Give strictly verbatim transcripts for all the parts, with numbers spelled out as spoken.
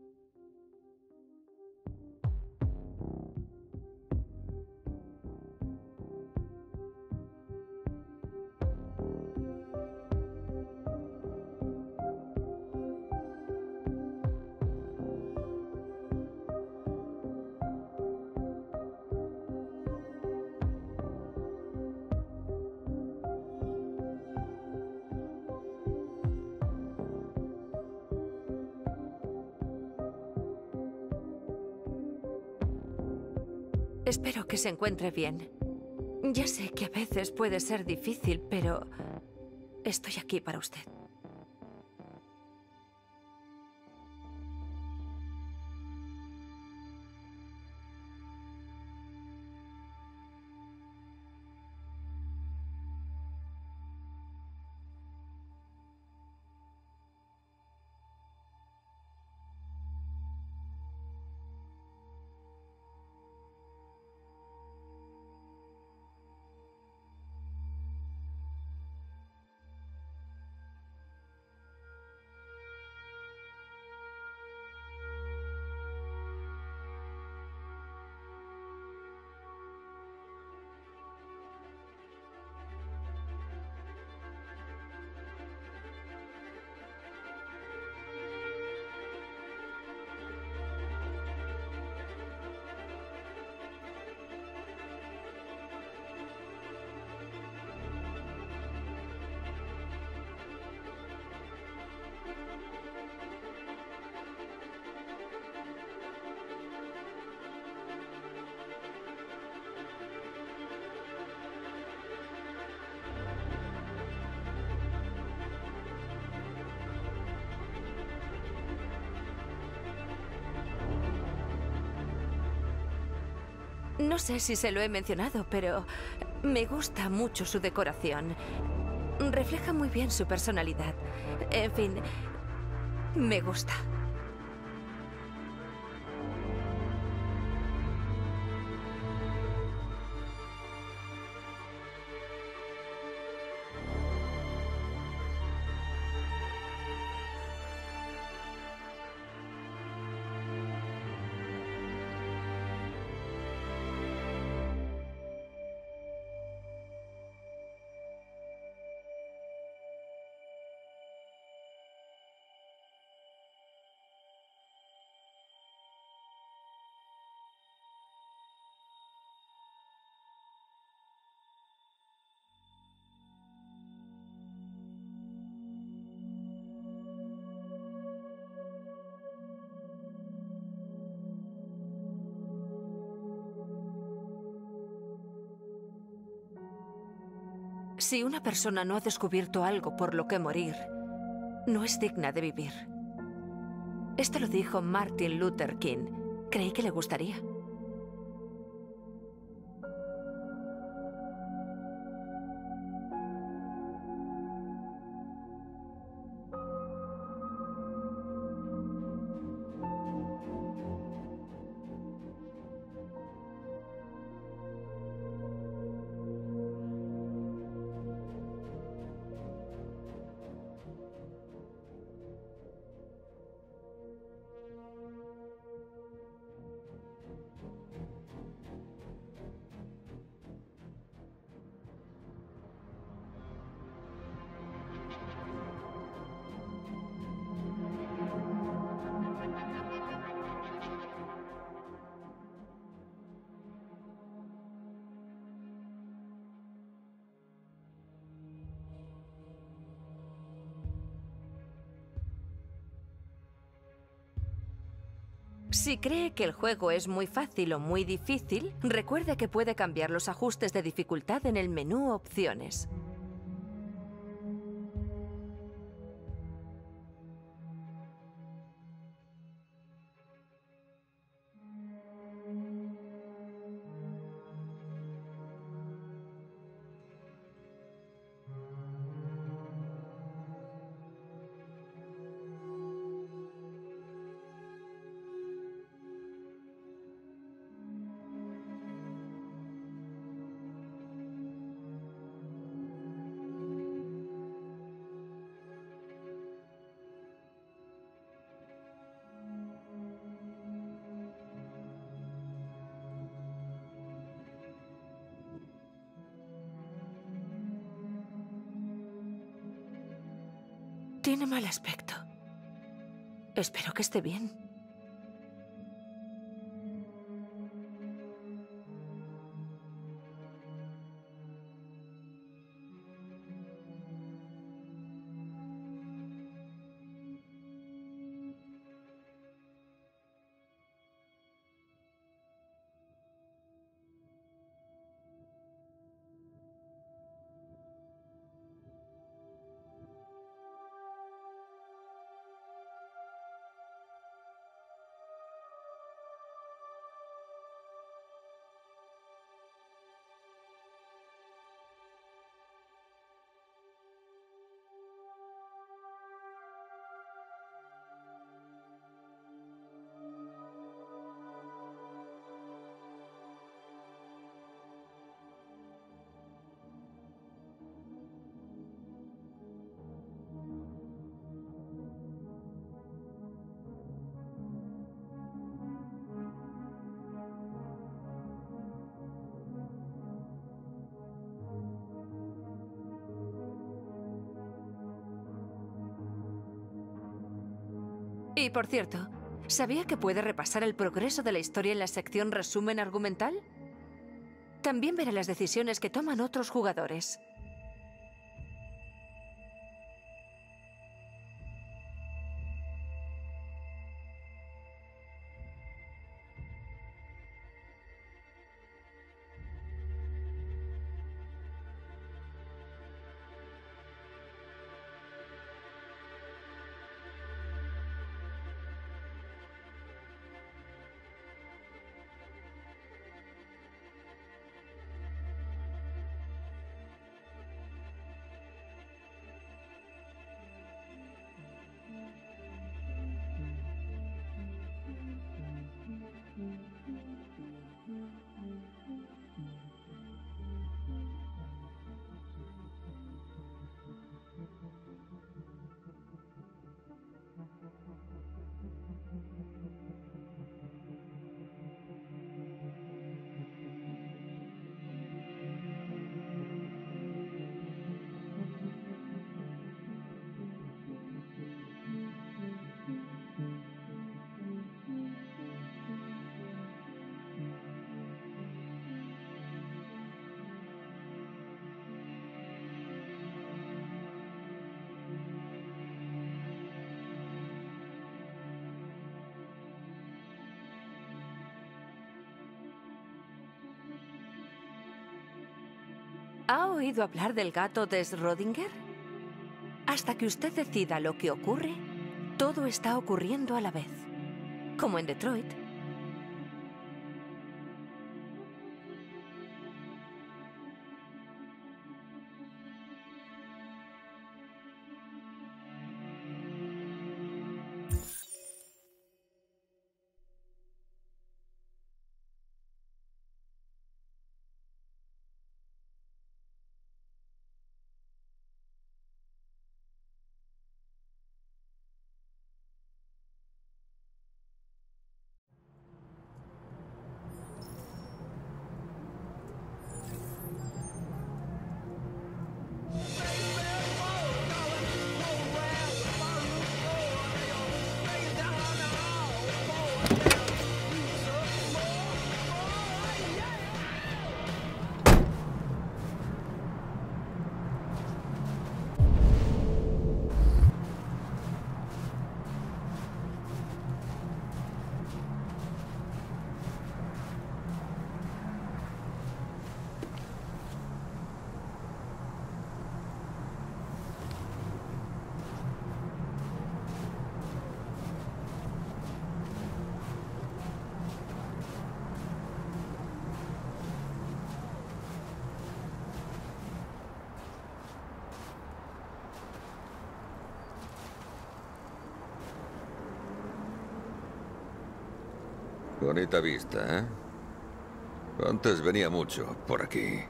Espero que se encuentre bien. Ya sé que a veces puede ser difícil, pero estoy aquí para usted. No sé si se lo he mencionado, pero me gusta mucho su decoración. Refleja muy bien su personalidad. En fin, me gusta. Si una persona no ha descubierto algo por lo que morir, no es digna de vivir. Esto lo dijo Martin Luther King. Creí que le gustaría. Si cree que el juego es muy fácil o muy difícil, recuerde que puede cambiar los ajustes de dificultad en el menú Opciones. Tiene mal aspecto. Espero que esté bien. Y por cierto, ¿sabía que puede repasar el progreso de la historia en la sección resumen argumental? También verá las decisiones que toman otros jugadores. ¿Ha oído hablar del gato de Schrödinger? Hasta que usted decida lo que ocurre, todo está ocurriendo a la vez. Como en Detroit. Bonita vista, ¿eh? Antes venía mucho por aquí.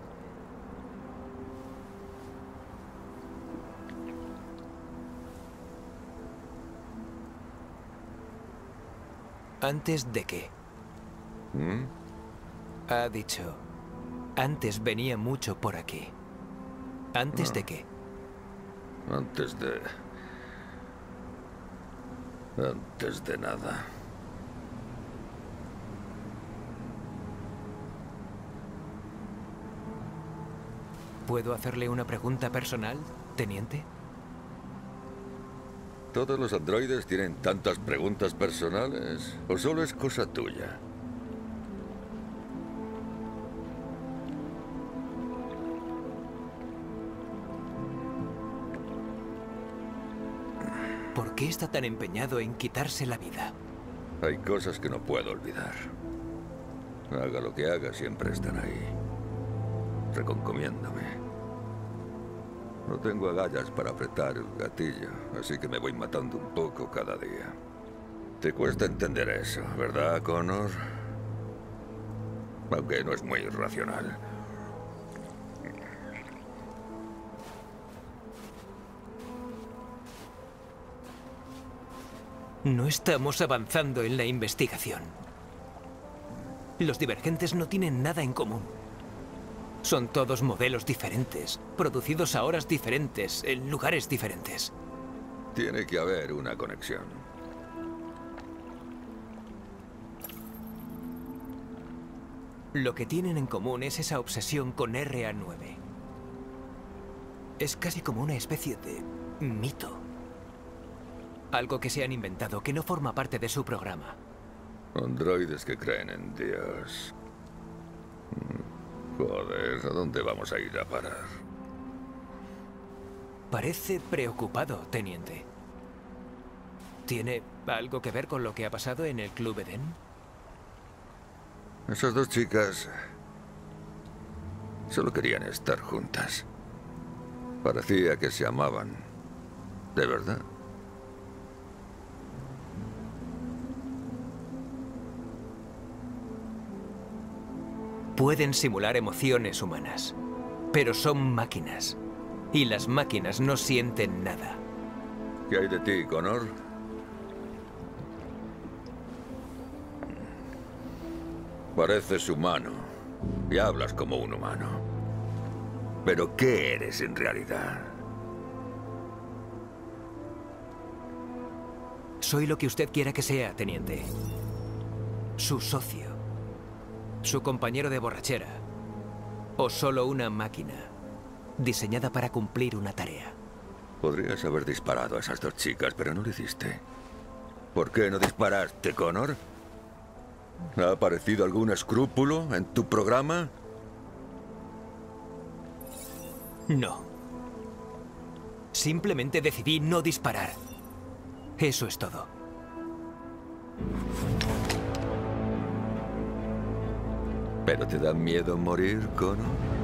¿Antes de qué? ¿Mm? Ha dicho, antes venía mucho por aquí. ¿Antes Ah. de qué? Antes de... Antes de nada. ¿Puedo hacerle una pregunta personal, teniente? ¿Todos los androides tienen tantas preguntas personales? ¿O solo es cosa tuya? ¿Por qué está tan empeñado en quitarse la vida? Hay cosas que no puedo olvidar. Haga lo que haga, siempre están ahí, reconcomiéndome. No tengo agallas para apretar el gatillo, así que me voy matando un poco cada día. Te cuesta entender eso, ¿verdad, Connor? Aunque no es muy racional. No estamos avanzando en la investigación. Los divergentes no tienen nada en común. Son todos modelos diferentes, producidos a horas diferentes, en lugares diferentes. Tiene que haber una conexión. Lo que tienen en común es esa obsesión con R A nueve. Es casi como una especie de mito. Algo que se han inventado, que no forma parte de su programa. Androides que creen en Dios. Joder, ¿a dónde vamos a ir a parar? Parece preocupado, teniente. ¿Tiene algo que ver con lo que ha pasado en el Club Eden? Esas dos chicas solo querían estar juntas. Parecía que se amaban. ¿De verdad? Pueden simular emociones humanas, pero son máquinas. Y las máquinas no sienten nada. ¿Qué hay de ti, Connor? Pareces humano y hablas como un humano. ¿Pero qué eres en realidad? Soy lo que usted quiera que sea, teniente. Su socio. Su compañero de borrachera. O solo una máquina, diseñada para cumplir una tarea. Podrías haber disparado a esas dos chicas, pero no lo hiciste. ¿Por qué no disparaste, Connor? ¿Ha aparecido algún escrúpulo en tu programa? No. Simplemente decidí no disparar. Eso es todo. ¿Pero te da miedo morir, Connor?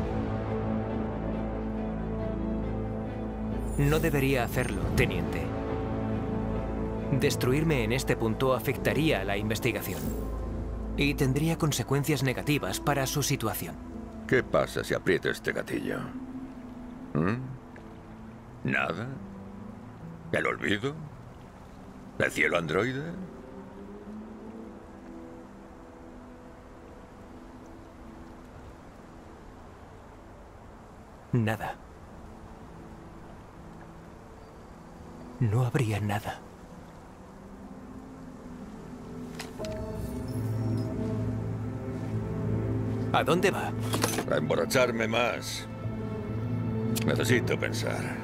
No debería hacerlo, teniente. Destruirme en este punto afectaría a la investigación. Y tendría consecuencias negativas para su situación. ¿Qué pasa si aprieto este gatillo? ¿Mm? ¿Nada? ¿El olvido? ¿El cielo androide? Nada. No habría nada. ¿A dónde va? A emborracharme más. Necesito pensar.